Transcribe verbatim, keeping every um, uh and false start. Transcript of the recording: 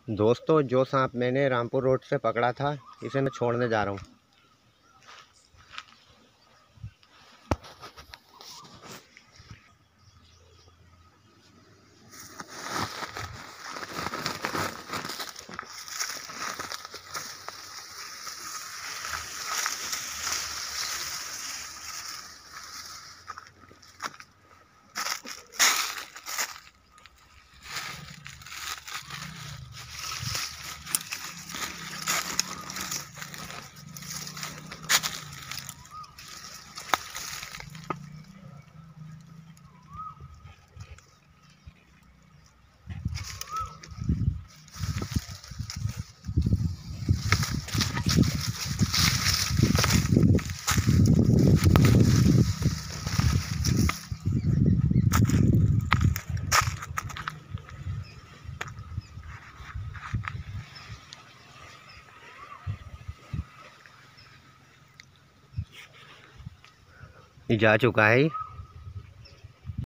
दोस्तों, जो सांप मैंने रामपुर रोड से पकड़ा था, इसे मैं छोड़ने जा रहा हूँ। ये जा चुका है।